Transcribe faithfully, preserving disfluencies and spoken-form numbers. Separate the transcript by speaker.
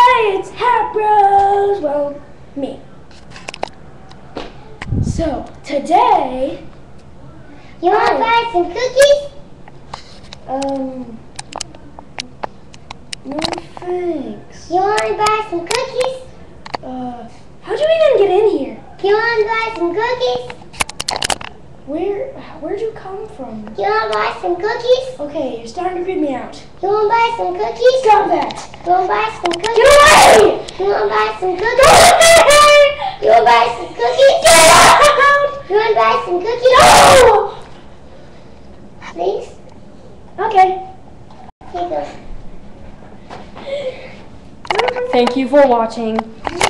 Speaker 1: Hey, it's Hat Bros! Well, me. So, today...
Speaker 2: You want to buy some cookies?
Speaker 1: Um... No thanks.
Speaker 2: You want to buy some cookies?
Speaker 1: Uh, how'd you even get in here?
Speaker 2: You want to buy some cookies?
Speaker 1: Where, where'd you come from?
Speaker 2: You want to buy some cookies?
Speaker 1: Okay, you're starting to creep me out.
Speaker 2: You want to buy some cookies?
Speaker 1: Stop that!
Speaker 2: You want to buy some cookies?
Speaker 1: Get away!
Speaker 2: You want to buy some cookies? You want to buy some cookies?
Speaker 1: Get out!
Speaker 2: You want to buy some cookies?
Speaker 1: No!
Speaker 2: Please?
Speaker 1: Okay.
Speaker 2: Here you go.
Speaker 1: Thank you for watching.